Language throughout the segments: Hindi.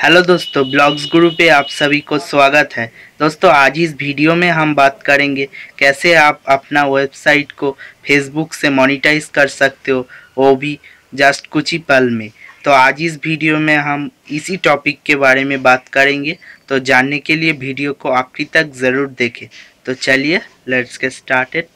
हेलो दोस्तों, ब्लॉग्स गुरु पे आप सभी को स्वागत है। दोस्तों, आज इस वीडियो में हम बात करेंगे कैसे आप अपना वेबसाइट को फेसबुक से मोनेटाइज कर सकते हो, वो भी जस्ट कुछ ही पल में। तो आज इस वीडियो में हम इसी टॉपिक के बारे में बात करेंगे। तो जानने के लिए वीडियो को आखिरी तक ज़रूर देखें। तो चलिए, लेट्स गेट स्टार्टेड।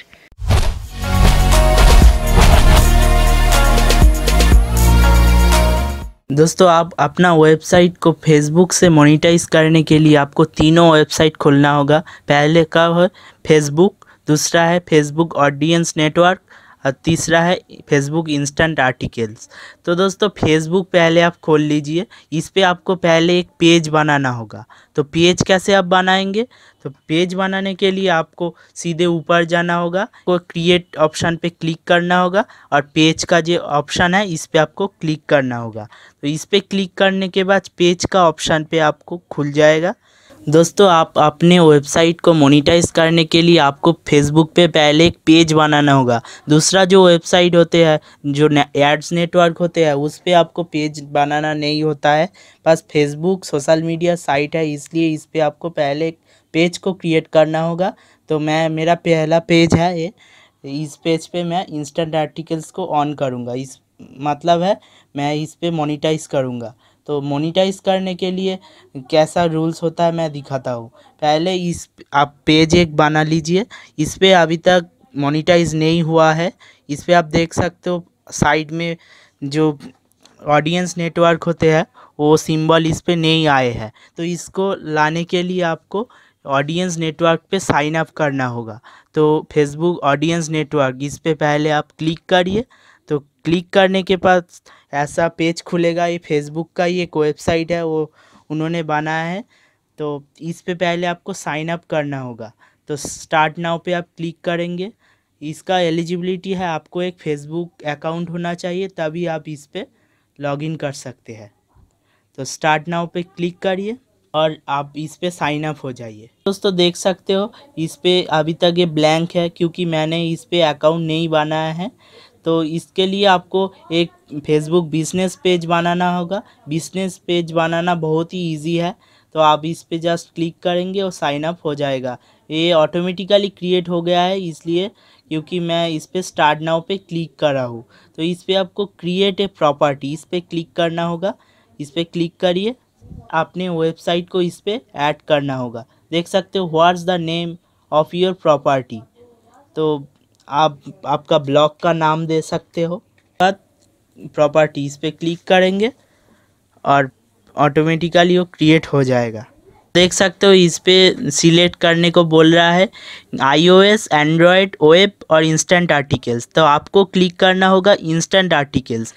दोस्तों, आप अपना वेबसाइट को फेसबुक से मोनेटाइज करने के लिए आपको तीनों वेबसाइट खोलना होगा। पहले का है फेसबुक, दूसरा है फेसबुक ऑडियंस नेटवर्क और तीसरा है फेसबुक इंस्टेंट आर्टिकल्स। तो दोस्तों, फेसबुक पहले आप खोल लीजिए। इस पे आपको पहले एक पेज बनाना होगा। तो पेज कैसे आप बनाएंगे? तो पेज बनाने के लिए आपको सीधे ऊपर जाना होगा, को क्रिएट ऑप्शन पे क्लिक करना होगा और पेज का जो ऑप्शन है इस पे आपको क्लिक करना होगा। तो इस पे क्लिक करने के बाद पेज का ऑप्शन पे आपको खुल जाएगा। दोस्तों, आप अपने वेबसाइट को मोनेटाइज करने के लिए आपको फेसबुक पे पहले एक पेज बनाना होगा। दूसरा जो वेबसाइट होते हैं, जो एड्स नेटवर्क होते हैं, उस पे आपको पेज बनाना नहीं होता है। बस फेसबुक सोशल मीडिया साइट है, इसलिए इस पे आपको पहले एक पेज को क्रिएट करना होगा। तो मेरा पहला पेज है ये। इस पेज पे मैं इंस्टेंट आर्टिकल्स को ऑन करूँगा। इस मतलब है मैं इस पे मोनेटाइज करूँगा। तो मोनेटाइज करने के लिए कैसा रूल्स होता है मैं दिखाता हूँ। पहले आप पेज एक बना लीजिए। इस पे अभी तक मोनेटाइज नहीं हुआ है। इस पे आप देख सकते हो साइड में जो ऑडियंस नेटवर्क होते हैं वो सिंबल इस पे नहीं आए हैं। तो इसको लाने के लिए आपको ऑडियंस नेटवर्क पे साइन अप करना होगा। तो फेसबुक ऑडियंस नेटवर्क, इस पे पहले आप क्लिक करिए। तो क्लिक करने के बाद ऐसा पेज खुलेगा। ये फेसबुक का ही एक वेबसाइट है, वो उन्होंने बनाया है। तो इस पे पहले आपको साइन अप करना होगा। तो स्टार्ट नाउ पे आप क्लिक करेंगे। इसका एलिजिबिलिटी है, आपको एक फेसबुक अकाउंट होना चाहिए, तभी आप इस पे लॉगिन कर सकते हैं। तो स्टार्ट नाउ पे क्लिक करिए और आप इस पे साइन अप हो जाइए। दोस्तों, देख सकते हो इस पे अभी तक ये ब्लैंक है, क्योंकि मैंने इस पे अकाउंट नहीं बनाया है। तो इसके लिए आपको एक फेसबुक बिजनेस पेज बनाना होगा। बिजनेस पेज बनाना बहुत ही इजी है। तो आप इस पे जस्ट क्लिक करेंगे और साइन अप हो जाएगा। ये ऑटोमेटिकली क्रिएट हो गया है, इसलिए क्योंकि मैं इस पे स्टार्ट नाउ पे क्लिक कर रहा हूँ। तो इस पे आपको क्रिएट ए प्रॉपर्टी, इस पे क्लिक करना होगा। इस पे क्लिक करिए। अपने वेबसाइट को इस पे ऐड करना होगा। देख सकते हो what's the name of your property. तो आप आपका ब्लॉग का नाम दे सकते हो। बाद प्रॉपर्टीज़ पे क्लिक करेंगे और ऑटोमेटिकली वो क्रिएट हो जाएगा। देख सकते हो इस पे सिलेक्ट करने को बोल रहा है iOS, एंड्रॉयड, वेब और इंस्टेंट आर्टिकल्स। तो आपको क्लिक करना होगा इंस्टेंट आर्टिकल्स।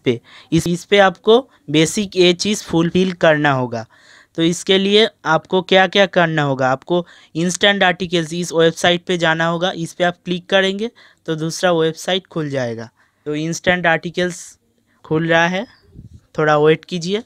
इस पे आपको बेसिक ये चीज़ फुलफिल करना होगा। तो इसके लिए आपको क्या क्या करना होगा? आपको इंस्टेंट आर्टिकल्स इस वेबसाइट पे जाना होगा। इस पे आप क्लिक करेंगे तो दूसरा वेबसाइट खुल जाएगा। तो इंस्टेंट आर्टिकल्स खुल रहा है, थोड़ा वेट कीजिए,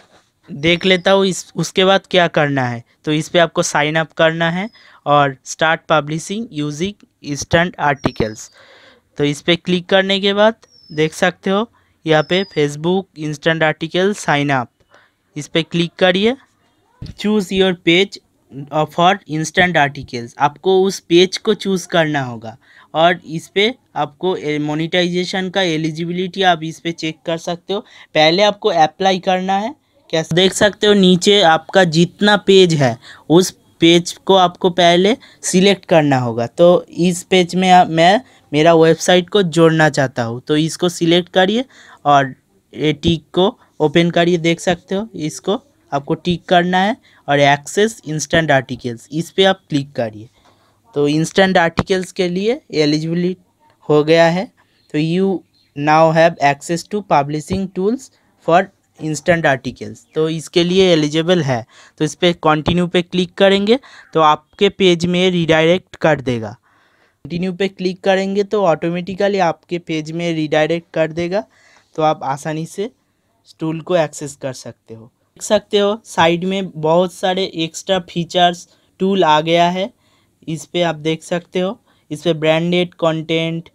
देख लेता हूँ उसके बाद क्या करना है। तो इस पे आपको साइन अप करना है और start publishing using instant articles. तो इस पे क्लिक करने के बाद देख सकते हो यहाँ पे Facebook instant article sign up, इस पे क्लिक करिए। Choose your page for instant articles, आपको उस पेज को चूज़ करना होगा। और इस पे आपको मोनेटाइजेशन का एलिजिबिलिटी आप इस पे चेक कर सकते हो। पहले आपको अप्लाई करना है। कैसे देख सकते हो नीचे आपका जितना पेज है उस पेज को आपको पहले सिलेक्ट करना होगा। तो इस पेज में मैं मेरा वेबसाइट को जोड़ना चाहता हूँ, तो इसको सिलेक्ट करिए और ये टिक को ओपन करिए। देख सकते हो इसको आपको टिक करना है और एक्सेस इंस्टेंट आर्टिकल्स, इस पे आप क्लिक करिए। तो इंस्टेंट आर्टिकल्स के लिए एलिजिबिलिटी हो गया है। तो you now have access to publishing tools for instant articles, तो इसके लिए एलिजिबल है। तो इस पर कंटिन्यू पे क्लिक करेंगे तो आपके पेज में रिडायरेक्ट कर देगा। कंटिन्यू पे क्लिक करेंगे तो ऑटोमेटिकली आपके पेज में रिडायरेक्ट कर देगा। तो आप आसानी से टूल को एक्सेस कर सकते हो। देख सकते हो साइड में बहुत सारे एक्स्ट्रा फीचर्स टूल आ गया है। इस पे आप देख सकते हो, इस पे branded content,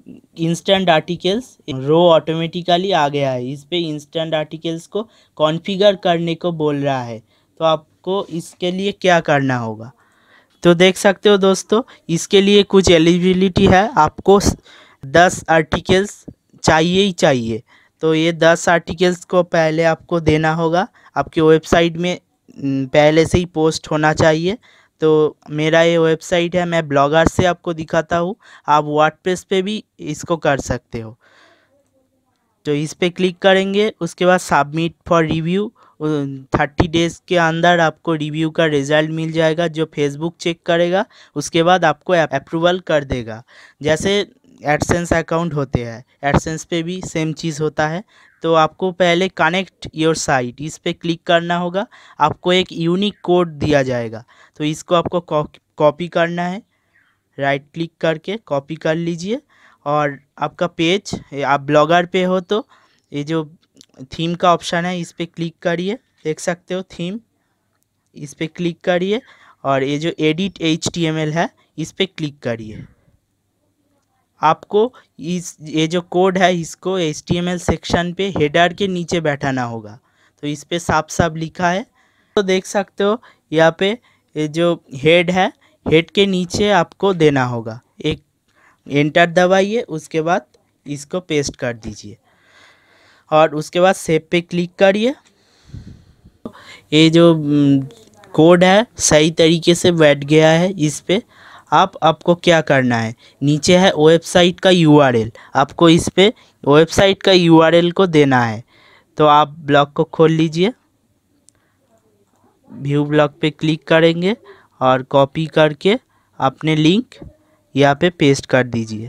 instant articles row automatically आ गया है। इस पे इंस्टेंट आर्टिकल्स को कॉन्फ़िगर करने को बोल रहा है। तो आपको इसके लिए क्या करना होगा, तो देख सकते हो दोस्तों, इसके लिए कुछ एलिजिबिलिटी है। आपको 10 आर्टिकल्स चाहिए ही चाहिए। तो ये 10 आर्टिकल्स को पहले आपको देना होगा। आपके वेबसाइट में पहले से ही पोस्ट होना चाहिए। तो मेरा ये वेबसाइट है, मैं ब्लॉगर से आपको दिखाता हूँ। आप वर्डप्रेस पे भी इसको कर सकते हो। तो इस पे क्लिक करेंगे, उसके बाद सबमिट फॉर रिव्यू। 30 डेज़ के अंदर आपको रिव्यू का रिज़ल्ट मिल जाएगा, जो फेसबुक चेक करेगा। उसके बाद आपको अप्रूवल कर देगा। जैसे एडसेंस अकाउंट होते हैं, एडसेंस पे भी सेम चीज़ होता है। तो आपको पहले कनेक्ट योर साइट, इस पे क्लिक करना होगा। आपको एक यूनिक कोड दिया जाएगा, तो इसको आपको कॉपी करना है। राइट क्लिक करके कॉपी कर लीजिए। और आपका पेज, आप ब्लॉगर पे हो तो ये जो थीम का ऑप्शन है, इस पे क्लिक करिए। देख सकते हो थीम, इस पे क्लिक करिए। और ये जो एडिट HTML है, इस पे क्लिक करिए। आपको ये जो कोड है, इसको HTML सेक्शन पे हेडर के नीचे बैठाना होगा। तो इस पे साफ साफ लिखा है, तो देख सकते हो यहाँ पे। ये जो हेड है, हेड के नीचे आपको देना होगा। एक एंटर दबाइए, उसके बाद इसको पेस्ट कर दीजिए और उसके बाद सेव पे क्लिक करिए। ये जो कोड है सही तरीके से बैठ गया है। इस पे आपको क्या करना है, नीचे है वेबसाइट का URL, आपको इस पे वेबसाइट का URL को देना है। तो आप ब्लॉग को खोल लीजिए, व्यू ब्लॉग पे क्लिक करेंगे और कॉपी करके अपने लिंक यहाँ पे पेस्ट कर दीजिए।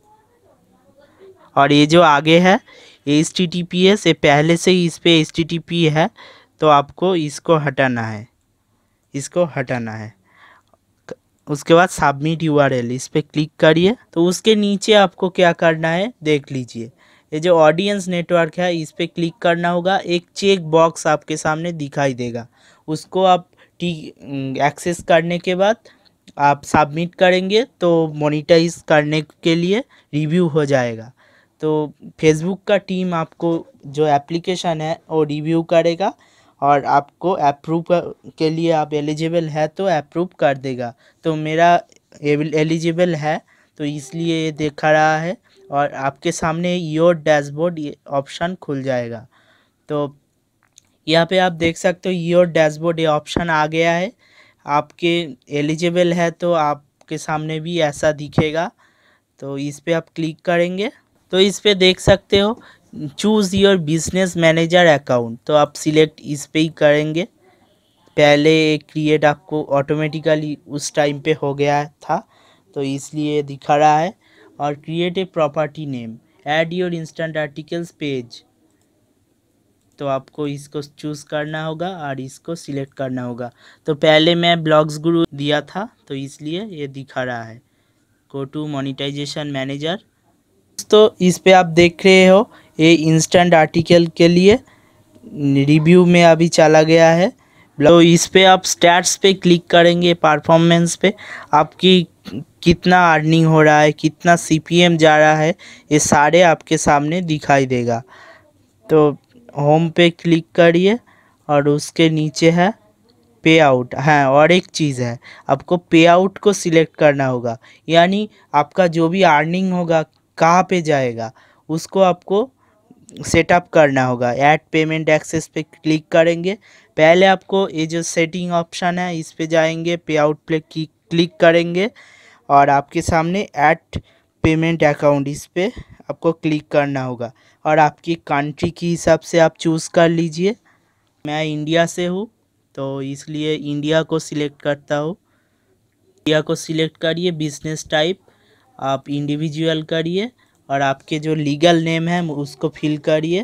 और ये जो आगे है HTTPS, ये पहले से ही इस पे HTTP है, तो आपको इसको हटाना है, इसको हटाना है। उसके बाद सबमिट URL, इस पे क्लिक करिए। तो उसके नीचे आपको क्या करना है देख लीजिए। ये जो ऑडियंस नेटवर्क है, इस पे क्लिक करना होगा। एक चेक बॉक्स आपके सामने दिखाई देगा, उसको आप एक्सेस करने के बाद आप सबमिट करेंगे तो मोनेटाइज करने के लिए रिव्यू हो जाएगा। तो फेसबुक का टीम आपको जो एप्लीकेशन है वो रिव्यू करेगा और आपको अप्रूव के लिए, आप एलिजिबल है तो अप्रूव कर देगा। तो मेरा एलिजिबल है, तो इसलिए ये दिखा रहा है। और आपके सामने योर डैशबोर्ड ये ऑप्शन खुल जाएगा। तो यहाँ पे आप देख सकते हो योर डैशबोर्ड ये ऑप्शन आ गया है। आपके एलिजिबल है तो आपके सामने भी ऐसा दिखेगा। तो इस पे आप क्लिक करेंगे, तो इस पे देख सकते हो choose your business manager account, तो आप सिलेक्ट इस पे ही करेंगे। पहले क्रिएट आपको ऑटोमेटिकली उस टाइम पे हो गया था, तो इसलिए दिखा रहा है। और create a property name, add your instant articles page, तो आपको इसको चूज़ करना होगा और इसको सिलेक्ट करना होगा। तो पहले मैं ब्लॉग्स गुरु दिया था, तो इसलिए ये दिखा रहा है। Go to monetization manager. तो इस पे आप देख रहे हो ये इंस्टेंट आर्टिकल के लिए रिव्यू में अभी चला गया है। तो इस पे आप स्टैट्स पे क्लिक करेंगे, परफॉर्मेंस पे आपकी कितना अर्निंग हो रहा है, कितना CPM जा रहा है, ये सारे आपके सामने दिखाई देगा। तो होम पे क्लिक करिए और उसके नीचे है पे आउट। हाँ, और एक चीज़ है, आपको पे आउट को सिलेक्ट करना होगा। यानी आपका जो भी अर्निंग होगा कहाँ पे जाएगा, उसको आपको सेटअप करना होगा। ऐड पेमेंट एक्सेस पे क्लिक करेंगे। पहले आपको ये जो सेटिंग ऑप्शन है, इस पे जाएंगे, पे आउट पे क्लिक करेंगे और आपके सामने ऐड पेमेंट अकाउंट, इस पे आपको क्लिक करना होगा। और आपकी कंट्री के हिसाब से आप चूज़ कर लीजिए। मैं इंडिया से हूँ, तो इसलिए इंडिया को सिलेक्ट करता हूँ। इंडिया को सिलेक्ट करिए। बिजनेस टाइप आप इंडिविजुअल करिए और आपके जो लीगल नेम है उसको फिल करिए।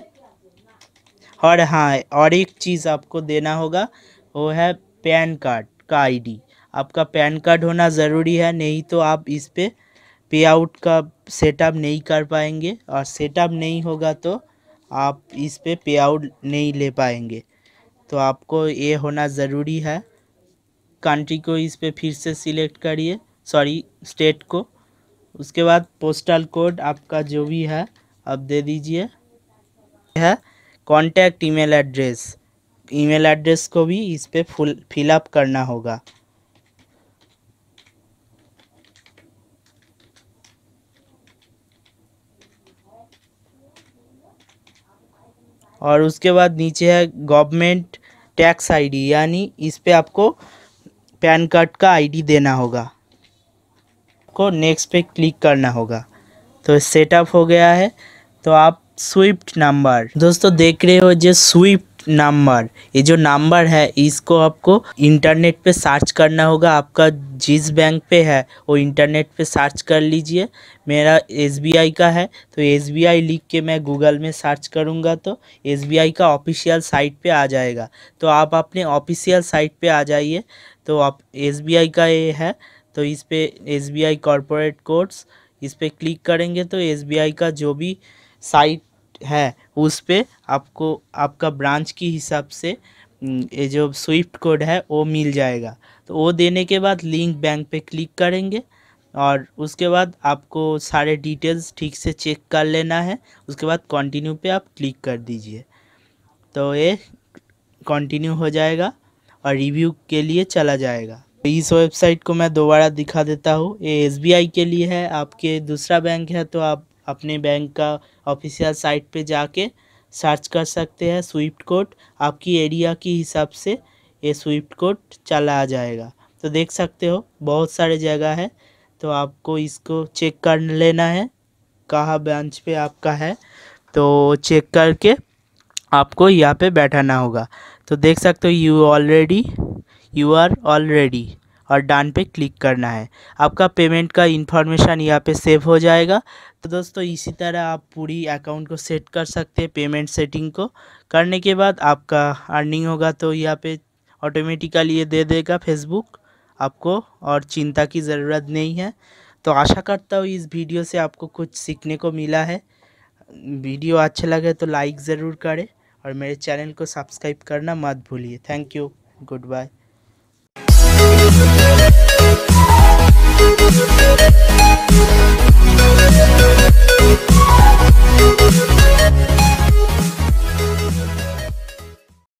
और हाँ, और एक चीज़ आपको देना होगा, वो है पैन कार्ड का ID। आपका पैन कार्ड होना ज़रूरी है, नहीं तो आप इस पे पे आउट का सेटअप नहीं कर पाएंगे। और सेटअप नहीं होगा तो आप इस पे आउट नहीं ले पाएंगे। तो आपको ये होना ज़रूरी है। कंट्री को इस पे फिर से सिलेक्ट करिए, सॉरी स्टेट को। उसके बाद पोस्टल कोड आपका जो भी है आप दे दीजिए। है कॉन्टैक्ट ईमेल एड्रेस को भी इस पे फिलअप करना होगा। और उसके बाद नीचे है गवर्नमेंट टैक्स आईडी, यानी इस पे आपको पैन कार्ड का आईडी देना होगा। आपको नेक्स्ट पे क्लिक करना होगा। तो सेटअप हो गया है। तो आप स्विफ्ट नंबर दोस्तों देख रहे हो, जो स्विफ्ट नंबर, ये जो नंबर है इसको आपको इंटरनेट पे सर्च करना होगा। आपका जिस बैंक पे है वो इंटरनेट पे सर्च कर लीजिए। मेरा एसबीआई का है तो एसबीआई लिख के मैं गूगल में सर्च करूँगा तो एसबीआई का ऑफिशियल साइट पे आ जाएगा। तो आप अपने ऑफिशियल साइट पे आ जाइए। तो आप एसबीआई का ये है तो इस पे एसबीआई कॉर्पोरेट कोड्स इस पे क्लिक करेंगे तो एसबीआई का जो भी साइट है उस पे आपको आपका ब्रांच की हिसाब से ये जो स्विफ्ट कोड है वो मिल जाएगा। तो वो देने के बाद लिंक बैंक पे क्लिक करेंगे और उसके बाद आपको सारे डिटेल्स ठीक से चेक कर लेना है। उसके बाद कंटिन्यू पे आप क्लिक कर दीजिए तो ये कंटिन्यू हो जाएगा और रिव्यू के लिए चला जाएगा। इस वेबसाइट को मैं दोबारा दिखा देता हूँ। ये एसबीआई के लिए है। आपके दूसरा बैंक है तो आप अपने बैंक का ऑफिशियल साइट पे जाके सर्च कर सकते हैं स्विफ्ट कोड। आपकी एरिया के हिसाब से ये स्विफ्ट कोड चला आ जाएगा। तो देख सकते हो बहुत सारे जगह है तो आपको इसको चेक कर लेना है कहाँ ब्रांच पे आपका है। तो चेक करके आपको यहाँ पे बैठाना होगा। तो देख सकते हो यू आर ऑलरेडी और डन पे क्लिक करना है। आपका पेमेंट का इन्फॉर्मेशन यहाँ पे सेव हो जाएगा। तो दोस्तों इसी तरह आप पूरी अकाउंट को सेट कर सकते हैं। पेमेंट सेटिंग को करने के बाद आपका अर्निंग होगा तो यहाँ पे ऑटोमेटिकली ये दे देगा फेसबुक आपको, और चिंता की ज़रूरत नहीं है। तो आशा करता हूँ इस वीडियो से आपको कुछ सीखने को मिला है। वीडियो अच्छा लगे तो लाइक ज़रूर करें और मेरे चैनल को सब्सक्राइब करना मत भूलिए। Thank you, good bye.